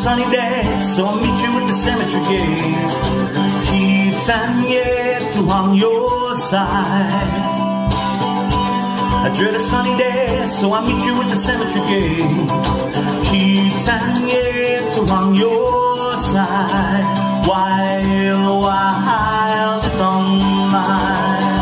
sunny day, so I'll meet you at the cemetery gate. Keats and Yeats on your side. I dread a sunny day, so I'll meet you at the cemetery gate. Keats and Yeats on your side. Wild, wild is on mine.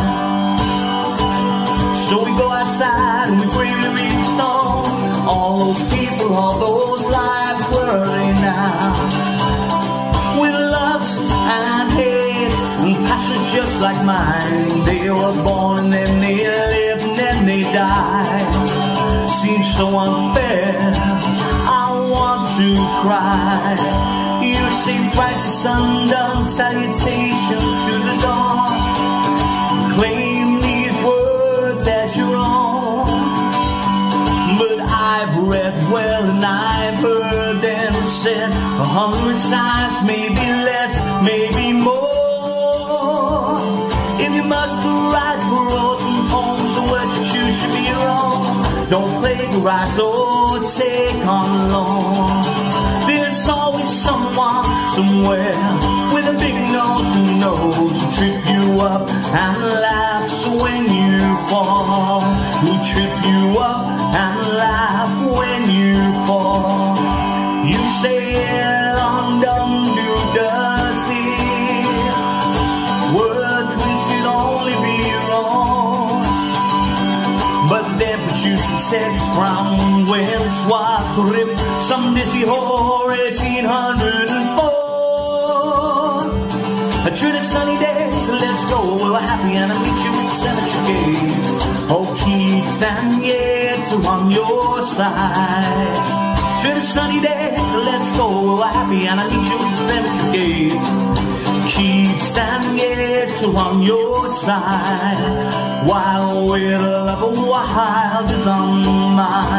So we go outside and we bravely read the stone. All those people, all those lives whirling now, with loves and hate and passions just like mine. They were born and then they lived and then they died. Seems so unfair, I want to cry. You sing twice the sundown salutation to the dawn. Claim these words as your own, but I've read well and I've heard them said 100 times, maybe less, maybe more. If you must write prose and poems, the words you choose should be your own. Don't plagiarize or take on loan. There's always someone, somewhere, with a big nose who knows to trip you up and laughs when you fall. Who trip you up and laugh when you fall. You say London New Dusty, words which could only be wrong, but then produce a text from when swaps rip some dizzy whore 1804. A truly sunny day, so let's go. We're happy and I'll meet you at the cemetery gate. Oh, Keats and Yeats are on your side. Truly sunny day, so let's go. We're happy and I'll meet you at the cemetery gate. Keats and Yeats are on your side. While we're love, wild is on mine.